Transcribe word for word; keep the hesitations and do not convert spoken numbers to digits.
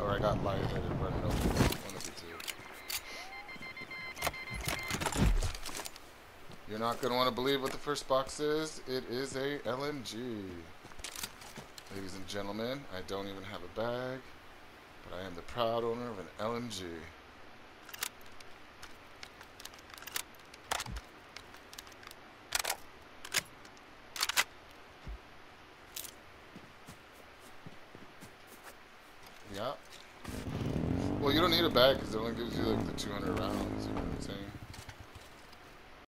or I got lightheaded running over. One of the two. You're not going to want to believe what the first box is. It is a L M G. Ladies and gentlemen, I don't even have a bag, but I am the proud owner of an L M G. Yeah. Well, you don't need a bag because it only gives you like the two hundred rounds. You know what I'm saying?